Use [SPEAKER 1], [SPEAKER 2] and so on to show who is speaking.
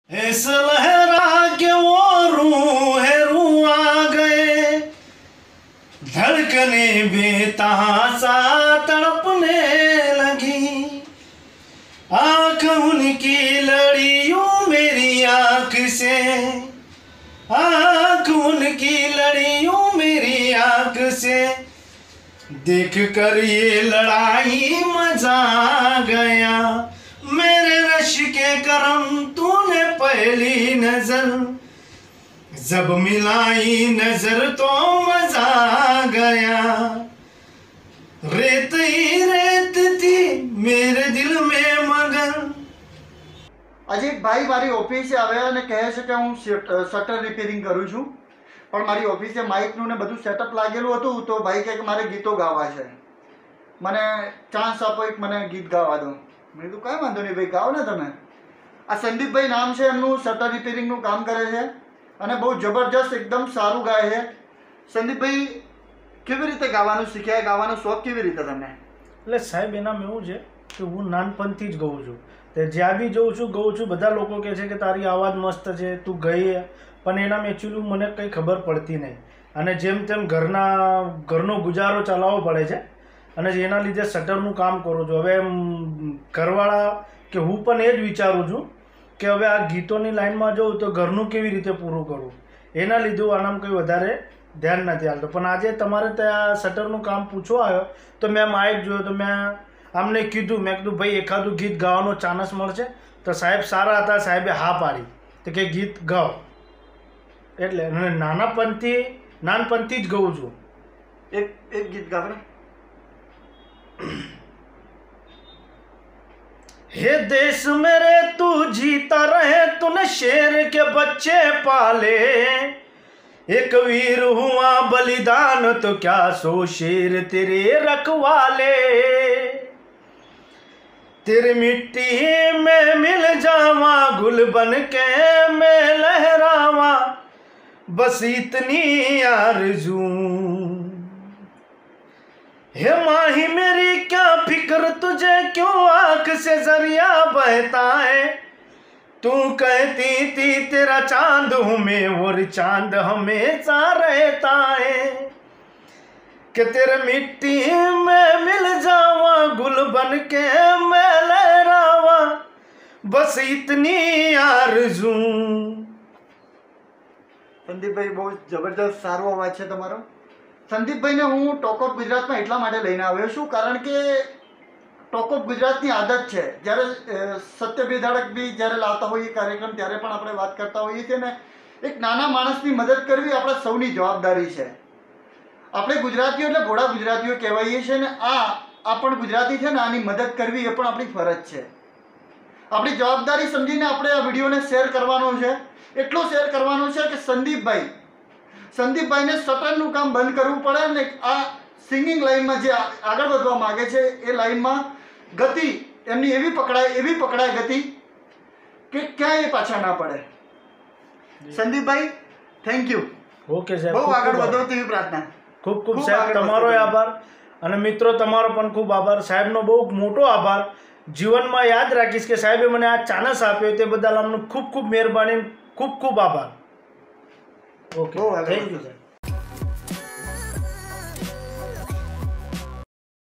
[SPEAKER 1] इस लहरा के वो रूह आ गए, धड़कने बेतहासा तड़पने लगी। आंख उनकी लड़ी यूं मेरी आंख से, आंख उनकी लड़ी यूं मेरी आंख से। देख कर ये लड़ाई मजा आ गया, मेरे रश के करम तूने पहली नजर जब मिलाई नजर तो मजा आ गया। रेत ही रेत थी मेरे दिल में मगर।
[SPEAKER 2] આજે એક ભાઈ મારી ઓફિસે આવ્યા અને કહે છે કે હું શટર રિપેરિંગ કરું છું, પણ મારી ઓફિસે માઇકનું ને બધું સેટઅપ લાગેલું હતું, તો ભાઈ કહે કે મારે ગીતો ગાવા છે, મને ચાન્સ આપો, એક મને ગીત ગાવા દો. મેં કીધું કાંઈ વાંધો નહીં ભાઈ, ગાઓ ને તમે. આ સંદીપભાઈ નામ છે એમનું, શટર રિપેરિંગનું કામ કરે છે અને બહુ જબરજસ્ત એકદમ સારું ગાય છે. સંદીપભાઈ કેવી રીતે ગાવાનું શીખ્યા, ગાવાનો શોખ કેવી રીતે તમને?
[SPEAKER 1] એટલે સાહેબ એનામાં એવું છે કે હું નાનપણથી જ ગાઉં છું, તે જ્યાં બી જઉં છું ગાઉં છું. બધા લોકો કહે છે કે તારી અવાજ મસ્ત છે, તું ગઈ, પણ એનામાં એકચ્યુઅલી મને કંઈ ખબર પડતી નહીં અને જેમ તેમ ઘરનો ગુજારો ચલાવવો પડે છે અને એના લીધે શટરનું કામ કરું છું. હવે ઘરવાળા કે હું પણ એ જ વિચારું છું કે હવે આ ગીતોની લાઈનમાં જઉં તો ઘરનું કેવી રીતે પૂરું કરું, એના લીધે આનામાં કંઈ વધારે ધ્યાન નથી આવતું. પણ આજે તમારે ત્યાં શટરનું કામ પૂછવા આવ્યો તો મેં માઇક જોયો તો મેં આમને કીધું, મેં કીધું ભાઈ એકાદું ગીત ગાવાનો ચાન્સ મળશે? તો સાહેબ સારા હતા, સાહેબે હા પાડી તો કે ગીત ગાઓ. એટલે નાનપણથી જ ગાઉં છું.
[SPEAKER 2] એક ગીત ગાવ ને.
[SPEAKER 1] हे देश मेरे तू जीता रहे, तूने शेर के बच्चे पाले, एक वीर हुआ बलिदान तो क्या सो शेर तेरे रखवाले। तेरी मिट्टी में मिल जावा, गुल बन के मैं लहरावा, बस इतनी आरज़ू। हे माही मेरी क्या फिक्र तुझे, क्यों आँख से जरिया बहता है। तू कहती थी तेरा चांद हूँ मैं और चांद हमेशा रहता है, कि तेरे मिट्टी में मिल जावा, गुल बन के मैं लहरावा, बस इतनी आरज़ू.
[SPEAKER 2] સંદીપભાઈ બહુ જબરદસ્ત સારો અવાજ છે તમારો. સંદીપભાઈને હું ટોક ઓફ ગુજરાતમાં એટલા માટે લઈને આવ્યો છું કારણ કે ટોક ઓફ ગુજરાતની આદત છે, જ્યારે સત્ય બેધાડક બી જ્યારે લાવતા હોઈએ કાર્યક્રમ ત્યારે પણ આપણે વાત કરતા હોઈએ છીએ ને, એક નાના માણસની મદદ કરવી આપણા સૌની જવાબદારી છે. આપણે ગુજરાતીઓ એટલે ભોળા ગુજરાતીઓ કહેવાઈએ છીએ ને, આ પણ ગુજરાતી છે ને, આની મદદ કરવી એ પણ આપણી ફરજ છે. આપણી જવાબદારી સમજીને આપણે આ વિડીયોને શેર કરવાનો છે, એટલો શેર કરવાનો છે કે સંદીપભાઈને શટરનું કામ બંધ કરવું પડે ને આ સિંગિંગ લાઈનમાં જે આગળ વધવા માગે છે એ લાઈનમાં ગતિ એમની એવી પકડાય ગતિ કે ક્યાંય પાછા ના પડે. સંદીપભાઈ થેન્ક યુ.
[SPEAKER 1] ઓકે સાહેબ,
[SPEAKER 2] બહુ આગળ વધો તેવી પ્રાર્થના.
[SPEAKER 1] ખૂબ ખૂબ સાહેબ તમારો આભાર અને મિત્રો તમારો પણ ખૂબ આભાર. સાહેબનો બહુ મોટો આભાર. જીવનમાં યાદ રાખીશ કે સાહેબે મને આ ચાન્સ આપ્યો તે બદલ અમને ખૂબ ખૂબ મહેરબાની, ખૂબ ખૂબ આભાર. ઓકે, થેન્ક યુ સાહેબ.